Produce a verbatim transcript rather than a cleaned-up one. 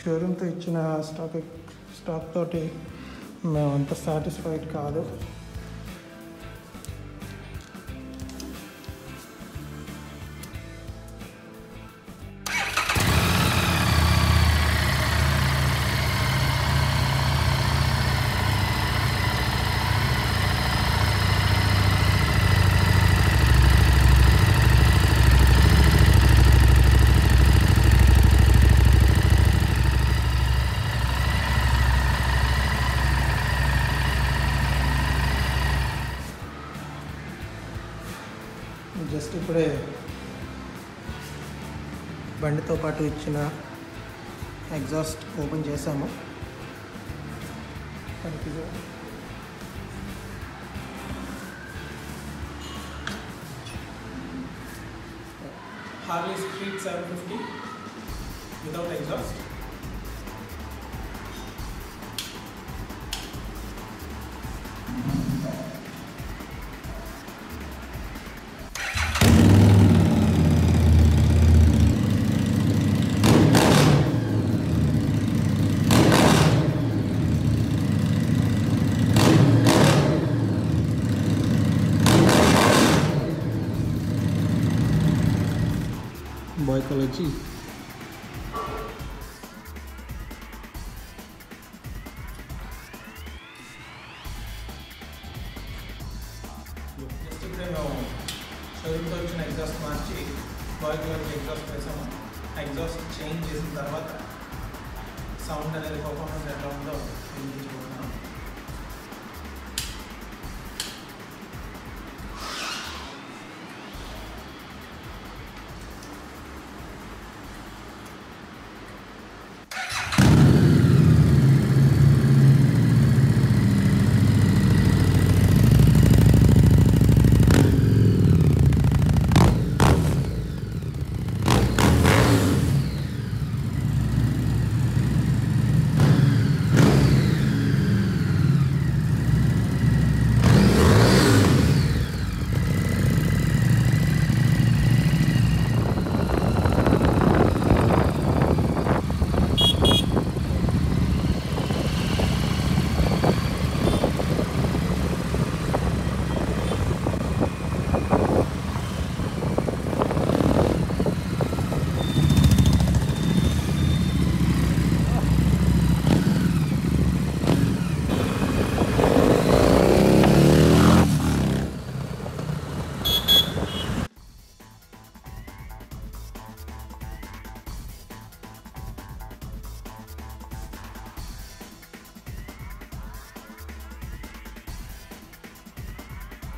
షోరూమ్తో ఇచ్చిన stock stock తోటి మేము అంత సాటిస్ఫైడ్ కాదు. జస్ట్ ఇప్పుడే బండితో పాటు ఇచ్చిన ఎగ్జాస్ట్ ఓపెన్ చేసాము. Harley street seven fifty without exhaust. Bioecology. Just ఇప్పుడే మేము షోరూమ్తో వచ్చిన ఎగ్జాస్ట్ మార్చి బయోఎకాలజీ ఎగ్జాస్ట్ వేసాము. ఎగ్జాస్ట్ చేంజ్ చేసిన తర్వాత సౌండ్ అనేది పర్ఫార్మెన్స్ ఎట్లా ఉందో